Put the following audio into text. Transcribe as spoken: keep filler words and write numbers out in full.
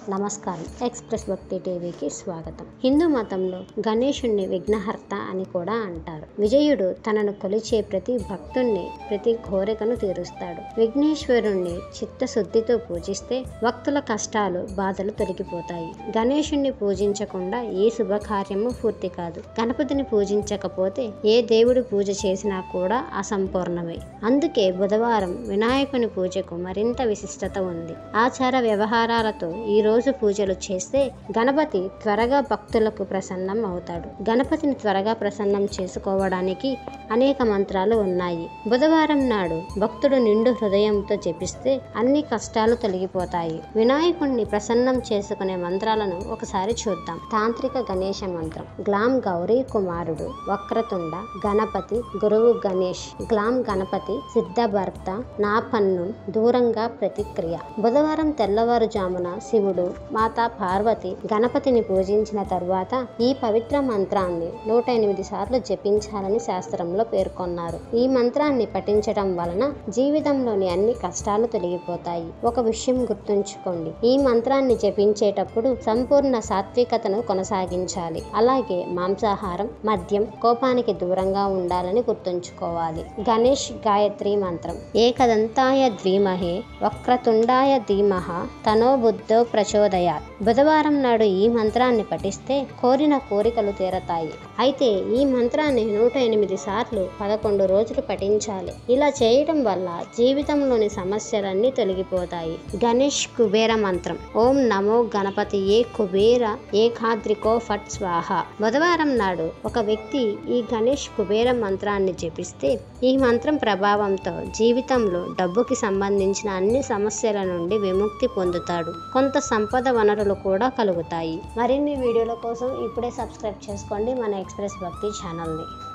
నమస్కారం. ఎక్స్ప్రెస్ భక్తి టీవీకి స్వాగతం. హిందూ మతంలో గణేశుణ్ణి విఘ్నహర్త అని కూడా అంటారు. విజయుడు తనను కొలిచే ప్రతి భక్తుణ్ణి ప్రతి కోరికను తీరుస్తాడు. విఘ్నేశ్వరుణ్ణి చిత్తశుద్ధితో పూజిస్తే భక్తుల కష్టాలు బాధలు తొలగిపోతాయి. గణేశుణ్ణి పూజించకుండా ఏ శుభకార్యము పూర్తి కాదు. గణపతిని పూజించకపోతే ఏ దేవుడి పూజ చేసినా కూడా అసంపూర్ణమే. అందుకే బుధవారం వినాయకుని పూజకు మరింత విశిష్టత ఉంది. ఆచార వ్యవహారాలతో ఈ రోజు పూజలు చేస్తే గణపతి త్వరగా భక్తులకు ప్రసన్నం అవుతాడు. గణపతిని త్వరగా ప్రసన్నం చేసుకోవడానికి అనేక మంత్రాలు ఉన్నాయి. బుధవారం నాడు భక్తుడు నిండు హృదయంతో జపిస్తే అన్ని కష్టాలు తొలగిపోతాయి. వినాయకుణ్ణి ప్రసన్నం చేసుకునే మంత్రాలను ఒకసారి చూద్దాం. తాంత్రిక గణేశ మంత్రం. గ్లాం గౌరీ కుమారుడు వక్రతుండ గణపతి గురువు గణేష్. గ్లాం గణపతి సిద్ధభర్త నా పన్ను దూరంగా ప్రతిక్రియ. బుధవారం తెల్లవారుజామున శివుడు మాతా పార్వతి గణపతిని పూజించిన తర్వాత ఈ పవిత్ర మంత్రాన్ని నూట ఎనిమిది సార్లు జపించాలని శాస్త్రంలో పేర్కొన్నారు. ఈ మంత్రాన్ని పఠించడం వలన జీవితంలోని అన్ని కష్టాలు తొలగిపోతాయి. ఒక విషయం గుర్తుంచుకోండి, ఈ మంత్రాన్ని జపించేటప్పుడు సంపూర్ణ సాత్వికతను కొనసాగించాలి. అలాగే మాంసాహారం, మద్యం, కోపానికి దూరంగా ఉండాలని గుర్తుంచుకోవాలి. గణేష్ గాయత్రి మంత్రం. ఏకదంతాయ ధీమహే వక్రతుండాయ ధీమహ తనో బుద్ధో ప్రచోదయాత్. బుధవారం నాడు ఈ మంత్రాన్ని పఠిస్తే కోరిన కోరికలు తీరతాయి. అయితే ఈ మంత్రాన్ని నూట ఎనిమిది సార్లు పదకొండు రోజులు పఠించాలి. ఇలా చేయడం వల్ల జీవితంలోని సమస్యలన్నీ తొలగిపోతాయి. గణేష్ కుబేర మంత్రం. ఓం నమో గణపతియే కుబేర ఏకాద్రికో ఫట్ స్వాహ. బుధవారం నాడు ఒక వ్యక్తి ఈ గణేష్ కుబేర మంత్రాన్ని జపిస్తే ఈ మంత్రం ప్రభావంతో జీవితంలో డబ్బుకి సంబంధించిన అన్ని సమస్యల నుండి విముక్తి పొందుతాడు. కొంత సంపద వనరులు కూడా కలుగుతాయి. మరిన్ని వీడియోల కోసం ఇప్పుడే సబ్స్క్రైబ్ చేసుకోండి మన ఎక్స్ప్రెస్ భక్తి ఛానల్ని.